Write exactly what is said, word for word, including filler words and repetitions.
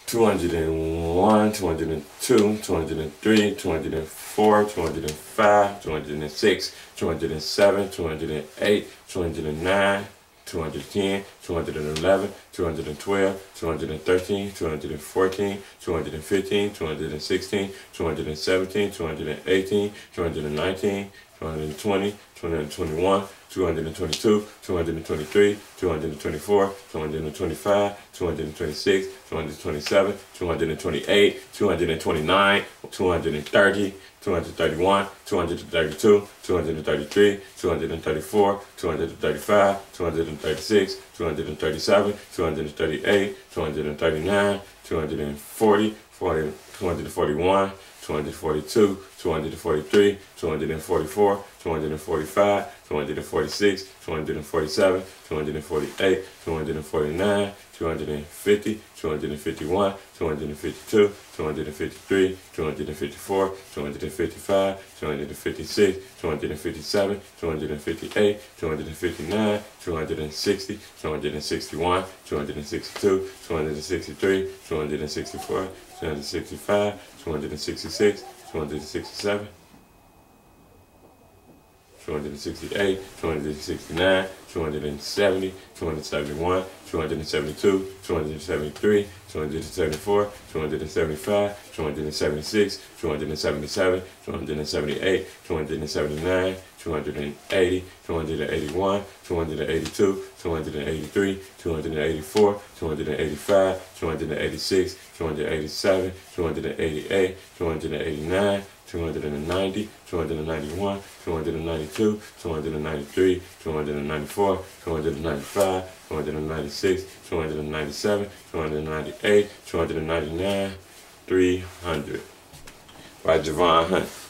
two hundred one, two hundred two, two hundred three, two hundred four, two hundred five, two hundred six, two hundred seven, two hundred eight, two hundred nine, two hundred ten, two hundred eleven, two hundred twelve, two hundred thirteen, two hundred fourteen, two hundred fifteen, two hundred sixteen, two hundred seventeen, two hundred eighteen, two hundred nineteen, two hundred twenty, two hundred twenty-one, two hundred twenty-two, two hundred twenty-three, two hundred twenty-four, two hundred twenty-five, two hundred twenty-six, two hundred twenty-seven, two hundred twenty-eight, two hundred twenty-nine, two hundred thirty, two hundred thirty-one, two hundred thirty-two, two hundred thirty-three, two hundred thirty-four, two hundred thirty-five, two hundred thirty-six, two hundred thirty-seven, two hundred thirty-eight, two hundred thirty-nine, two hundred forty, two hundred forty-one, two hundred forty-two, two hundred forty-three, two hundred forty-four, two hundred forty-five, two hundred forty-six, two hundred forty-seven, two hundred forty-eight, two hundred forty-nine, two hundred fifty, two hundred fifty-one, two hundred fifty-two, two hundred fifty-three, two hundred fifty-four, two hundred fifty-five, two hundred fifty-six, two hundred fifty-seven, two hundred fifty-eight, two hundred fifty-nine, two hundred sixty, two hundred sixty-one, two hundred sixty-two, two hundred sixty-three, two hundred sixty-four, two hundred sixty-five, two hundred sixty-six, two hundred sixty-seven, two hundred sixty-eight, two hundred sixty-nine, two hundred seventy, two hundred seventy-one, two hundred seventy-two, two hundred seventy-three, two hundred seventy-four, two hundred seventy-five, two hundred seventy-six, two hundred seventy-seven, two hundred seventy-eight, two hundred seventy-nine, two hundred eighty, two hundred eighty-one, two hundred eighty-two, two hundred eighty-three, two hundred eighty-four, two hundred eighty-five, two hundred eighty-six, two hundred eighty-seven, two hundred eighty-eight, two hundred eighty-nine, two hundred ninety, two hundred ninety-one, two hundred ninety-two, two hundred ninety-three, two hundred ninety-four, two hundred ninety-five, two hundred ninety-six, two hundred ninety-seven, two hundred ninety-eight, two hundred ninety-nine, three hundred. By Javon.